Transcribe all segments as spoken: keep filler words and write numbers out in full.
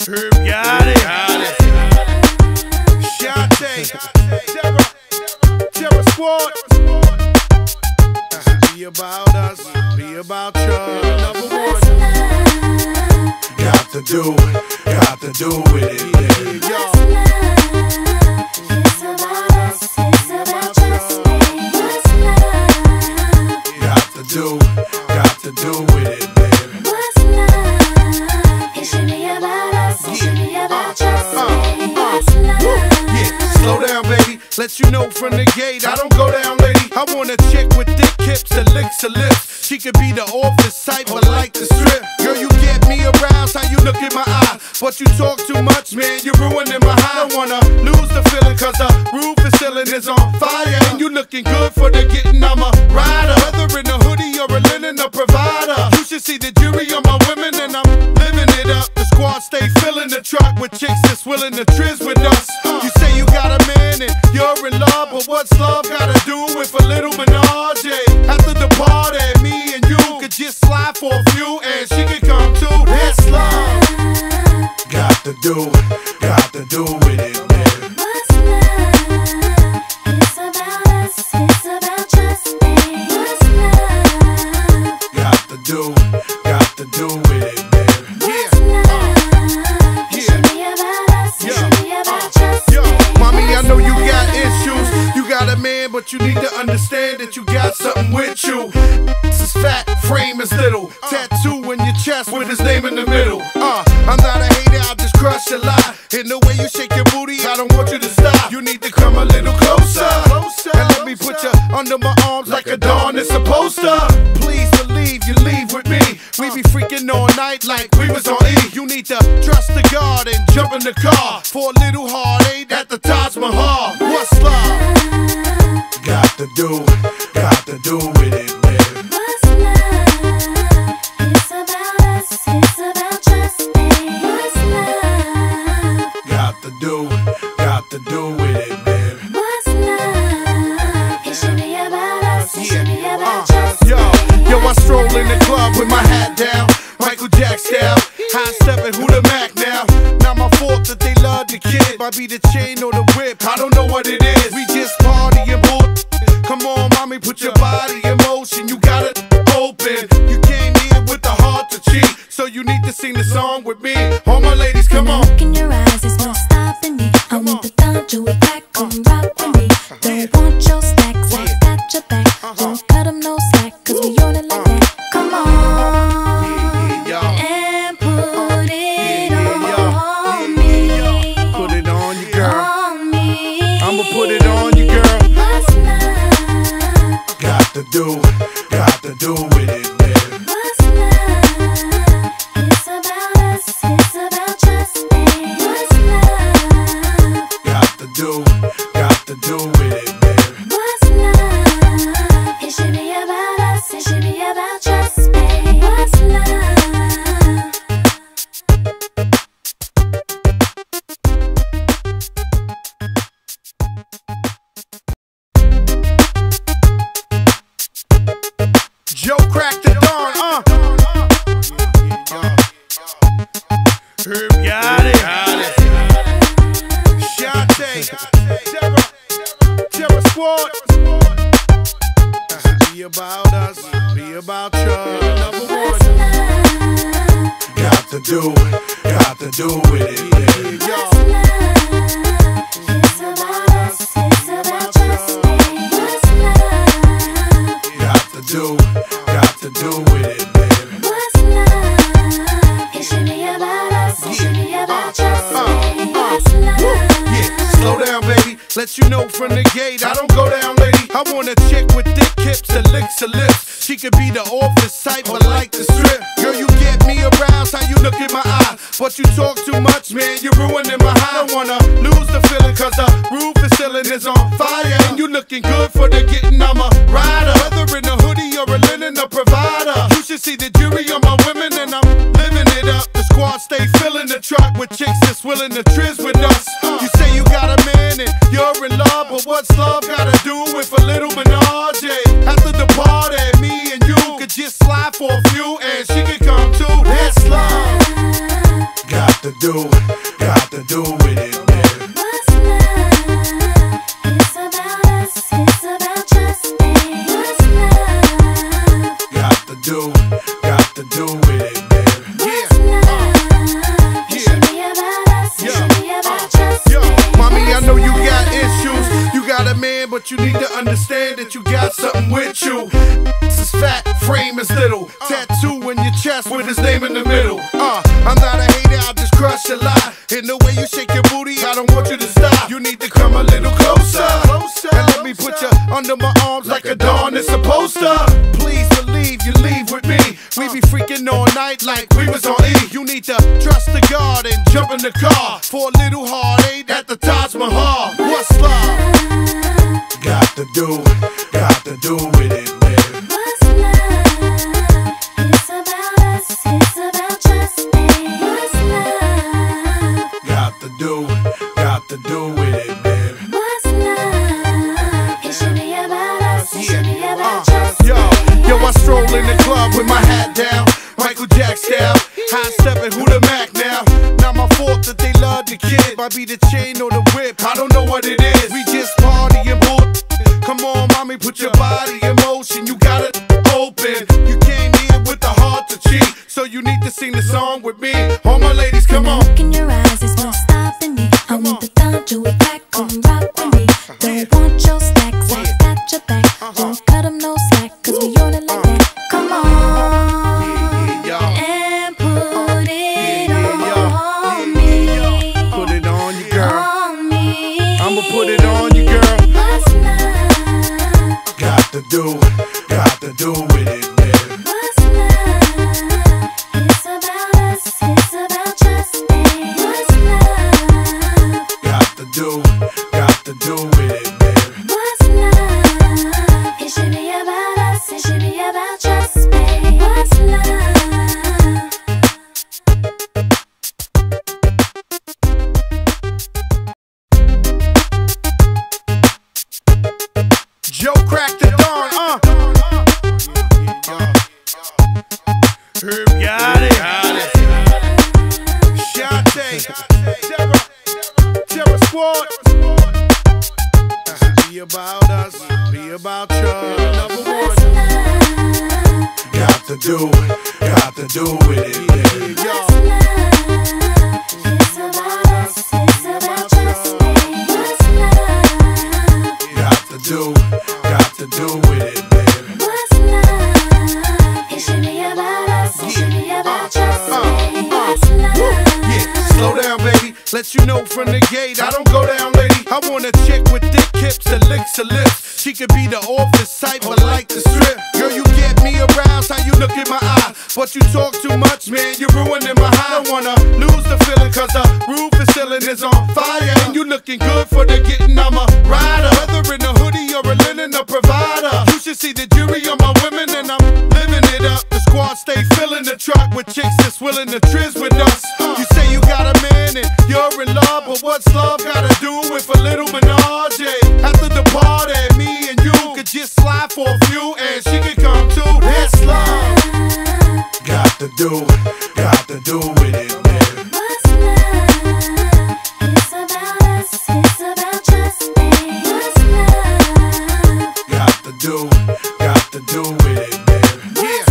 Herb got it. Got it. Shante, Terra, Terra Squad. Be about us, be about you. Number one. Got to do, got to do with it. Yeah. What's love? It's about us, it's about trust me. What's love? Got to do, got to do with it, baby. What's love? It should be about us, it should be about trust me. What's love? Yeah, slow down, baby. Let you know from the gate, I don't go down, lady. I want a chick with thick hips that licks her lips. She could be the office type, but like the strip. Girl, you get me aroused, how you look in my eye. But you talk too much, man, you're ruining my high. I don't wanna lose the feeling, cause the roof is ceiling is on fire. And you looking good for the getting, I'm a rider. Whether in a hoodie or a linen, a provider. You should see the jury on my women, and I'm living it up. The squad stay filling the truck with chicks that's willing to trizz with us. You say you got a man and you're in love, but what's love gotta do with a little menage? After the party, me and you could just slide for a few, and she could come too. That's love. Got to do, got to do with it, baby. What's love? It's about us, it's about trust me. What's love? Got to do, got to do with it, baby. What's love? It should be about us, it should be about trust me. Yo, mommy, I know you got issues. You got a man, but you need to understand that you got something with you. This is fat, frame is little. Tattoo in your chest with his name in the middle. Uh, I'm not a hater, I just crush a lot. In the way you shake your booty, I don't want you to stop. You need to come a little closer, and let me put you under my arms like a dawn is supposed to. Please believe you leave with me. We be freaking all night like we was on E. You need to trust the God and jump in the car for a little heartache at the Taj Mahal. What's love? Got to do, got to do with it, baby. What's love? It's about us, it's about trust me. What's love? Got to do, got to do with it, baby. What's love? It should be about us, it should be about trust me. Yo, yo, I stroll in the club with my hat down, Michael Jack style. High stepping, who the Mac now? Not my fault that they love the kid. Might be the chain or the whip, I don't know what it is. We just party and bull. Come on, mommy, put your body in motion. You got it open. You came here with the heart to cheat, so you need to sing the song with me. All my ladies, come on. Look in your eyes, there's no stopping me. I want the thought you would back, come rock with me. Don't want your stacks, I got your back. Don't cut them no slack, cause we on it like that. Come on, and put it on me. Put it on you, girl. On me. I'ma put it on you, girl. What's love? Got to do, got to do with it, baby. What's love? It's about us, it's about trust me. What's love? Got to do, got to do with it, baby. What's love? It should be about us, it should be about trust me. What's love? Joe cracked the dawn, uh. Herb got it. Shante, Terra, Terra Squad. Be about us, be about you. Number What's one. love? Got to do, got to do with it, baby. What's love? It's about us, it's about trust me. What's love? Got to do, got to do with it, baby. What's love? It should be about us, it should be about trust me. What's love? Yeah, slow down, baby. Let you know from the gate, I don't go down, lady. I want a chick with thick hips that licks her lips. She could be the office type, but like the strip. Girl, you get me aroused, how you look in my eye. But you talk too much, man, you're ruining my high. I don't wanna lose the feeling, cause the roof is ceiling is on fire. And you looking good for the getting, I'm a rider. Whether in a hoodie or a linen, a provider. You should see the jury on my women, and I'm living it up. The squad stay filling the truck with chicks that's willing to trizz with us. You say you got a man and you're in love, but what's love gotta do with a little menage? After the party, me and you could just slide for a few, and she could come too. That's love. Got to do, but you need to understand that you got something with you. This is fat, frame is little. Tattoo in your chest with his name in the middle. Uh, I'm not a hater, I'll just crush a lie. In the way you shake your booty, I don't want you to stop. You need to come a little closer, and let me put you under my arms like a dawn is supposed to. Please believe you leave with me. We be freaking all night like we was on E. You need to trust the God and jump in the car for a little heartache at the Taj Mahal. What's love? Got to do, got to do with it, baby. What's love? It's about us, it's about trusting. What's love? Got to do, got to do with it, baby. What's love? It should be about us, it should be about Uh, trusting. yo, yo, I stroll in the club with my hat down, Michael Jack style, high stepping, who the Mac now? Not my fault that they love the kid. Might be the chain or the whip, I don't know what it is. We just partying, bull. Come on, mommy, put your body in motion. You got it open. You came here with the heart to cheat, so you need to sing the song with me. All my ladies, come on. Look in your eyes, there's no stopping me. I want the time to attack, come rock with me. Don't want your stacks, I got your back. Won't cut them no slack, cause we on it like that. Come on, and put it on me. Put it on you, girl. On me. I'ma put it on you, girl. What's love? Got to do, got to do with it, baby. What's love? It's about us, it's about trusting. What's love? Got to do, got to do with it, baby. What's love? It should be about us, it should be about trusting. What's love? Joe cracked the dawn, uh. Herb got it. Shante, Terra, Terra Squad. Be about us, be about you. Number What's one. love? Got to do, got to do with it, baby. What's love? It's about us, it's about trusting. What's love? Got to do, got to do with it, baby. What's love? It should be about us, it should be about trusting. What's love? Yeah, slow down, baby. Let you know from the gate, I don't go down, lady. I want a chick with thick hips and licks her lips. She could be the office type, but like the strip. Girl, you get me aroused, how you look in my eye. But you talk too much, man, you're ruining my high. I don't wanna lose the feeling, cause the roof is ceiling is on fire. And you looking good for the getting, I'm a rider. Whether in a hoodie or a linen, a provider. You should see the jury on my women, and I'm living it up. The squad stay filling the truck with chicks that's willing to trizz with us. You say you got a man and you're in love, but what's love gotta do with a little menage? After the party, me and you could just slide for a few, and she could come too. That's love. Got to do, got to do with it, baby. What's love? It's about us, it's about trusting. What's love? Got to do, got to do with it, baby. What's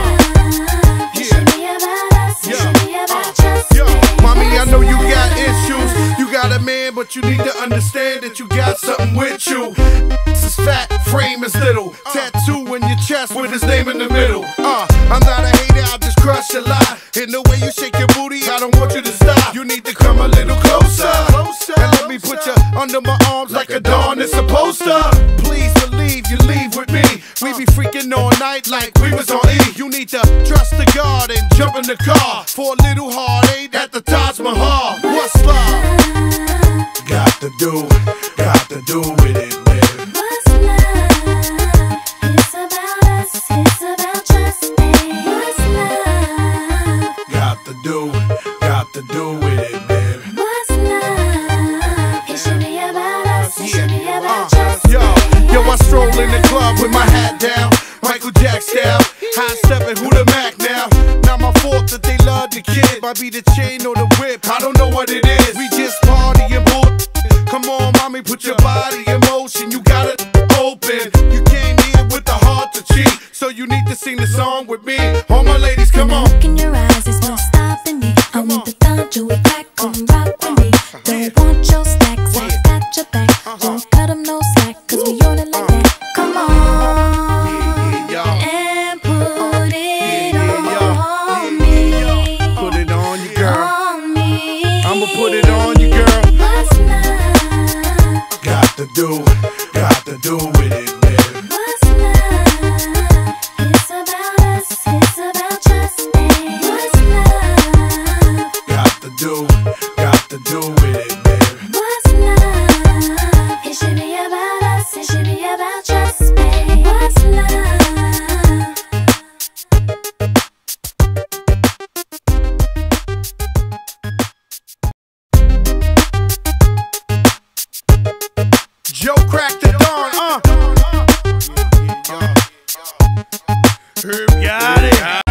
love? It should be about us, it should be about trusting. Yo, mommy, I know you got issues. You got a man, but you need to understand that you got something with you. This is fat, frame is little. Tattoo in your chest with his name in the middle. Uh, I'm not a hater, I'll just crush a lie. In the way you shake your booty, I don't want you to stop. You need to come a little closer, and let me put you under my arms like a dawn is supposed to. Please believe you leave with me. We be freaking all night like we was on E. You need to trust the God and jump in the car for a little heartache at the Taj Mahal. What's love? Got to do, got to do with it, baby. What's love? It's about us, it's about trusting. What's love? Got to do, got to do with it, baby. What's love? It should be about us, it should be about Uh, trusting. yo, yo, I stroll in the club with my hat down, Michael Jack style, high stepping, who the Mac now? Not my fault that they love the kid. Might be the chain or the whip, I don't know what it is. We just partying, bull. Come on, mommy, put your body in motion. You got it open. You came here with the heart to cheat, so you need to sing the song with me. All my ladies, come on. Look in your eyes, there's no stopping me. I want the time to attack, come rock with me. Don't want your stacks, I got your back. Won't cut them no slack, cause we do, got to do with it, baby. What's love? It's about us, it's about just me. What's love? Got to do, got to do with it, baby. What's love? It should be about us, it should be about just me. What's love? Joe cracked the dawn, uh. Herb got it.